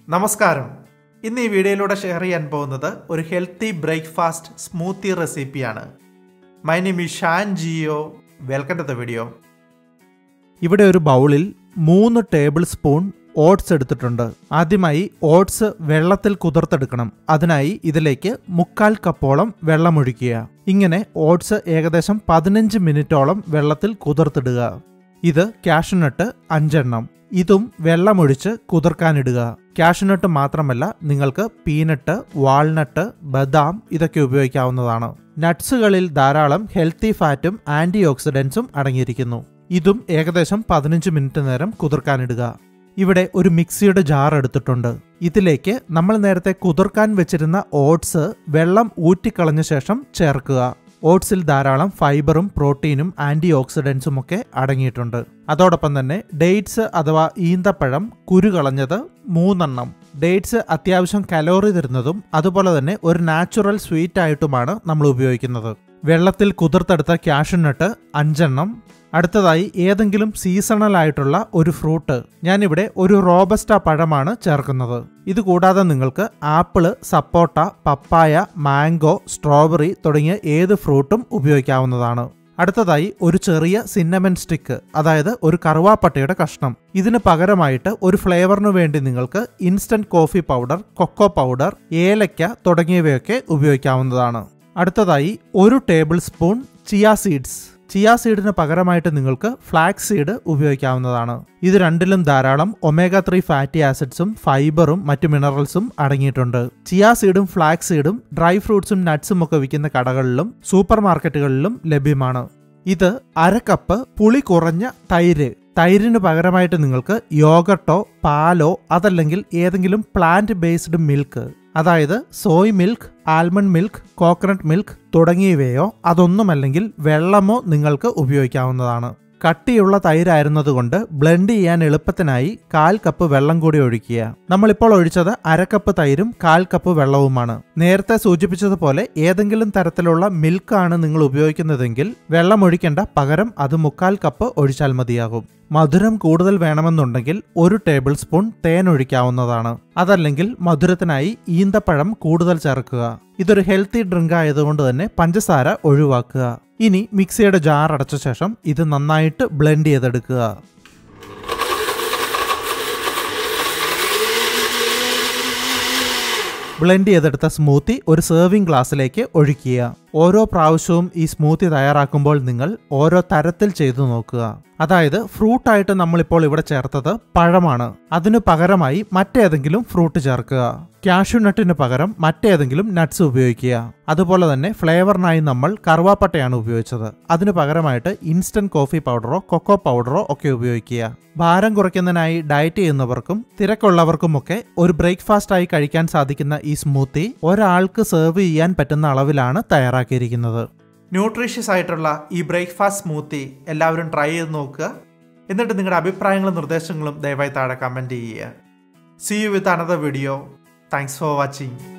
നമസ്കാരം. ഇന്ന് ഈ വീഡിയോയിലൂടെ ഷെയർ ചെയ്യാൻ പോകുന്നത് ഒരു ഹെൽത്തി ബ്രേക്ക്ഫാസ്റ്റ് സ്മൂത്തി റെസിപ്പിയാണ്. My name is Shan Geo. Welcome to the video. ഇവിടെ ഒരു ബൗളിൽ 3 ടേബിൾ സ്പൂൺ ഓട്സ് എടുത്തിട്ടുണ്ട്. ആദ്യമായി ഓട്സ് വെള്ളത്തിൽ കുതിർത്തെടുക്കണം. അതിനായി ഇതിലേക്ക് 1/4 കപ്പോളം വെള്ളമൊഴിക്കുക. ഇങ്ങനെ ഓട്സ് ഏകദേശം 15 മിനിറ്റോളം വെള്ളത്തിൽ കുതിർത്തിടുക. ഇത് കാഷ്യൂനട്ട് 5 എണ്ണം. ഇതും വെള്ളമൊഴിച്ച് കുതിർക്കാനിടുക. കാഷ്യൂനട്ട് മാത്രമല്ല, നിങ്ങൾക്ക് പീനട്ട്, വാൾനട്ട്, ബദാം ഇതൊക്കെ ഉപയോഗിക്കാവുന്നതാണ്. നട്ട്സുകളിൽ ധാരാളം ഹെൽത്തി ഫാറ്റും ആന്റി ഓക്സിഡൻസും അടങ്ങിയിരിക്കുന്നു. ഇതും ഏകദേശം 15 മിനിറ്റ് നേരം കുതിർക്കാനിടുക. ഇവിടെ ഒരു മിക്സിയുടെ ജാർ എടുത്തിട്ടുണ്ട്. ഇതിലേക്ക് നമ്മൾ നേരത്തെ കുതിർക്കാൻ വെച്ചിരുന്ന ഓട്സ് വെള്ളം ഊറ്റിക്കളഞ്ഞ ശേഷം ചേർക്കുക. ഓട്സിൽ ധാരാളം ഫൈബറും പ്രോട്ടീനും ആന്റി ഓക്സിഡൻസും ഒക്കെ അടങ്ങിയിട്ടുണ്ട്. അതോടൊപ്പം തന്നെ ഡേറ്റ്സ് അഥവാ ഈന്തപ്പഴം കുരു കളഞ്ഞത് 3 എണ്ണം. ഡേറ്റ്സ് അത്യാവശ്യം കലോറി തരുന്നതും അതുപോലെ തന്നെ ഒരു നാച്ചുറൽ സ്വീറ്റ് ആയിട്ടുമാണ് നമ്മൾ ഉപയോഗിക്കുന്നത്. വെള്ളത്തിൽ കുതിർത്തെടുത്ത കാഷ്യൂനട്ട് 5 എണ്ണം. അടുത്തതായി ഏതെങ്കിലും സീസണൽ ആയിട്ടുള്ള ഒരു ഫ്രൂട്ട്. ഞാനിവിടെ ഒരു റോബസ്റ്റ പഴമാണ് ചേർക്കുന്നത്. ഇതുകൂടാതെ നിങ്ങൾക്ക് ആപ്പിള്, സപ്പോട്ട, പപ്പായ, മാംഗോ, സ്ട്രോബെറി തുടങ്ങിയ ഏത് ഫ്രൂട്ടും ഉപയോഗിക്കാവുന്നതാണ്. അടുത്തതായി ഒരു ചെറിയ സിന്നമൺ സ്റ്റിക്ക്, അതായത് ഒരു കറുവാപ്പട്ടയുടെ കഷ്ണം. ഇതിന് പകരമായിട്ട് ഒരു ഫ്ലേവറിനു വേണ്ടി നിങ്ങൾക്ക് instant coffee powder, cocoa powder, ഏലക്ക തുടങ്ങിയവയൊക്കെ ഉപയോഗിക്കാവുന്നതാണ്. അടുത്തതായി 1 tablespoon chia seeds. Chia സീഡിന് പകരമായിട്ട് നിങ്ങൾക്ക് ഫ്ലാക്സീഡ് ഉപയോഗിക്കാവുന്നതാണ്. ഇത് രണ്ടിലും ധാരാളം ഒമേഗ 3 ഫാറ്റി ആസിഡ്സും ഫൈബറും മറ്റു മിനറൽസും അടങ്ങിയിട്ടുണ്ട്. ചിയ സീഡും ഫ്ലാക്സീഡും ഡ്രൈ ഫ്രൂട്ട്സും നട്ട്സും ഒക്കെ വിൽക്കുന്ന കടകളിലും സൂപ്പർ മാർക്കറ്റുകളിലും ലഭ്യമാണ്. ഇത് 1/2 കപ്പ് പുളി കുറഞ്ഞ തൈര്. തൈരിന് പകരമായിട്ട് നിങ്ങൾക്ക് യോഗട്ടോ പാലോ അതല്ലെങ്കിൽ ഏതെങ്കിലും പ്ലാന്റ് ബേസ്ഡ് മിൽക്ക്, അതായത് soy milk, almond milk, coconut milk തുടങ്ങിയവയോ അതൊന്നുമല്ലെങ്കിൽ വെള്ളമോ നിങ്ങൾക്ക് ഉപയോഗിക്കാവുന്നതാണ്. കട്ടിയുള്ള തൈരായിരുന്നതുകൊണ്ട് ബ്ലെൻഡ് ചെയ്യാൻ എളുപ്പത്തിനായി 1/4 കപ്പ് വെള്ളം കൂടി ഒഴിക്കുക. നമ്മളിപ്പോൾ ഒഴിച്ചത് 1/2 കപ്പ് തൈരും 1/4 കപ്പ് വെള്ളവുമാണ്. നേരത്തെ സൂചിപ്പിച്ചതുപോലെ ഏതെങ്കിലും തരത്തിലുള്ള മിൽക്കാണ് നിങ്ങൾ ഉപയോഗിക്കുന്നതെങ്കിൽ വെള്ളം ഒഴിക്കേണ്ട, പകരം അത് 1/4 കപ്പ് ഒഴിച്ചാൽ മതിയാകും. മധുരം കൂടുതൽ വേണമെന്നുണ്ടെങ്കിൽ 1 ടേബിൾ സ്പൂൺ തേൻ ഒഴിക്കാവുന്നതാണ്. അതല്ലെങ്കിൽ മധുരത്തിനായി ഈന്തപ്പഴം കൂടുതൽ ചേർക്കുക. ഇതൊരു ഹെൽത്തി ഡ്രിങ്ക് ആയതുകൊണ്ട് തന്നെ പഞ്ചസാര ഒഴിവാക്കുക. ഇനി മിക്സിയുടെ ജാർ അടച്ച ശേഷം ഇത് നന്നായിട്ട് ബ്ലെൻഡ് ചെയ്തെടുക്കുക. ബ്ലെൻഡ് ചെയ്തെടുത്ത സ്മൂത്തി ഒരു സെർവിംഗ് ഗ്ലാസ്സിലേക്ക് ഒഴിക്കുക. ഓരോ പ്രാവശ്യവും ഈ സ്മൂത്തി തയ്യാറാക്കുമ്പോൾ നിങ്ങൾ ഓരോ തരത്തിൽ ചെയ്തു നോക്കുക. അതായത് ഫ്രൂട്ടായിട്ട് നമ്മളിപ്പോൾ ഇവിടെ ചേർത്തത് പഴമാണ്. അതിനു പകരമായി മറ്റേതെങ്കിലും ഫ്രൂട്ട് ചേർക്കുക. കാഷ്യൂനട്ടിന് പകരം മറ്റേതെങ്കിലും നട്ട്സ് ഉപയോഗിക്കുക. അതുപോലെ തന്നെ ഫ്ലേവറിനായി നമ്മൾ കറുവാപ്പട്ടയാണ് ഉപയോഗിച്ചത്. അതിനു പകരമായിട്ട് ഇൻസ്റ്റന്റ് കോഫി പൗഡറോ കൊക്കോ പൗഡറോ ഒക്കെ ഉപയോഗിക്കുക. ഭാരം കുറയ്ക്കുന്നതിനായി ഡയറ്റ് ചെയ്യുന്നവർക്കും തിരക്കുള്ളവർക്കുമൊക്കെ ഒരു ബ്രേക്ക്ഫാസ്റ്റ് ആയി കഴിക്കാൻ സാധിക്കുന്ന ഈ സ്മൂത്തി ഒരാൾക്ക് സെർവ് ചെയ്യാൻ പറ്റുന്ന അളവിലാണ് തയ്യാറാക്കിയിരിക്കുന്നത്. ന്യൂട്രീഷ്യസ് ആയിട്ടുള്ള ഈ ബ്രേക്ക്ഫാസ്റ്റ് സ്മൂത്തി എല്ലാവരും ട്രൈ ചെയ്ത് നോക്കുക. എന്നിട്ട് നിങ്ങളുടെ അഭിപ്രായങ്ങളും നിർദ്ദേശങ്ങളും ദയവായി താഴെ കമൻറ്റ് ചെയ്യുക. See you with another video. Thanks for watching.